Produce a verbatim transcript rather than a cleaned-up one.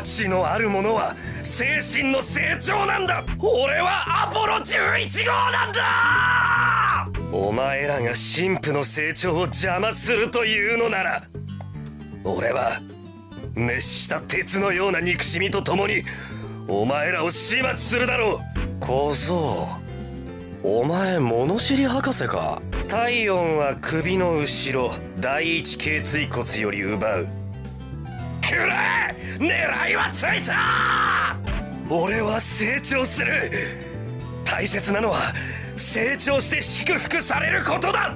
値のあるものは精神の成長なんだ。俺はアポロじゅういち号なんだ。お前らが神父の成長を邪魔するというのなら、俺は熱した鉄のような憎しみとともにお前らを始末するだろう。小僧、お前物知り博士か。体温は首の後ろ第一頸椎骨より奪う。くれ、狙いはついた。俺は成長する。大切なのは成長して祝福されることだ。